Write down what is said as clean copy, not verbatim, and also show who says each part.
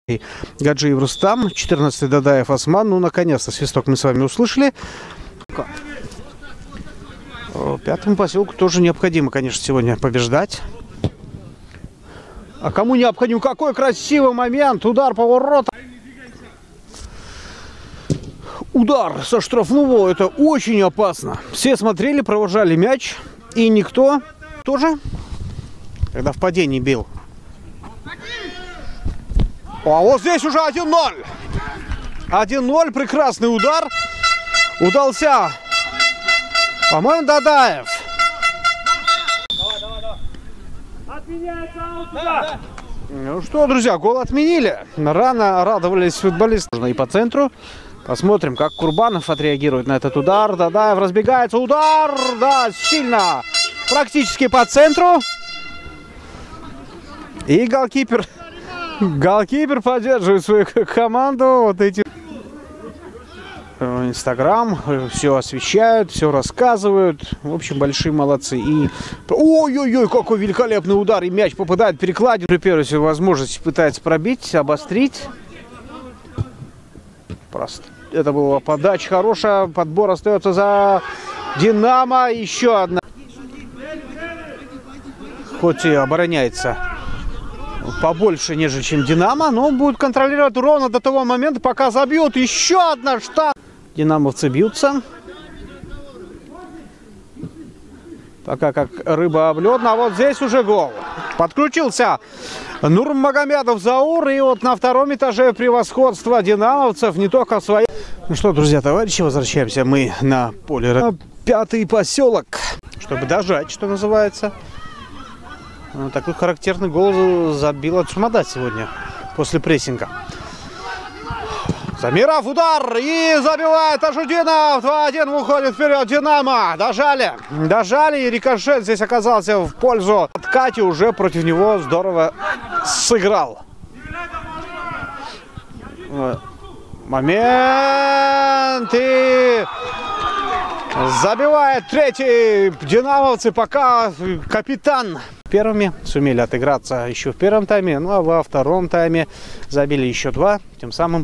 Speaker 1: Гаджиев Рустам, 14-й Дадаев Осман. Ну, наконец-то свисток мы с вами услышали. Пятому поселку тоже необходимо, конечно, сегодня побеждать. А кому необходим? Какой красивый момент! Удар по воротам. Удар со штрафного. Это очень опасно. Все смотрели, провожали мяч. И никто тоже, когда в падении бил. А вот здесь уже 1-0. 1-0. Прекрасный удар. Удался, по-моему, Дадаев. Ну что, друзья, гол отменили. Рано радовались футболисты. И по центру. Посмотрим, как Курбанов отреагирует на этот удар. Дадаев разбегается. Удар! Да, сильно. Практически по центру. И голкипер. Голкипер поддерживает свою команду. Вот эти. Инстаграм. Все освещают, все рассказывают. В общем, большие молодцы. И... Ой-ой-ой, какой великолепный удар. И мяч попадает в перекладину. При первой возможности пытается пробить, обострить. Просто. Это была подача хорошая. Подбор остается за Динамо. Еще одна. Хоть и обороняется побольше, нежели чем Динамо, но он будет контролировать ровно до того момента, пока забьют. Еще одна штраф. Динамовцы бьются. Пока как рыба об лед. А вот здесь уже гол. Подключился Нурмагомедов Заур. И вот на втором этаже превосходство динамовцев. Не только свои. Ну что, друзья, товарищи, возвращаемся мы на поле. Пятый поселок. Чтобы дожать, что называется. Такой характерный гол забил от Шумада сегодня. После прессинга. Замиров удар. И забивает Ажудинов. 2-1 выходит вперед Динамо. Дожали. Дожали. И рикошет здесь оказался в пользу. Кати уже против него здорово сыграл. Момент. И забивает третий динамовцы. Пока капитан. Первыми сумели отыграться еще в первом тайме. Ну а во втором тайме забили еще 2. Тем самым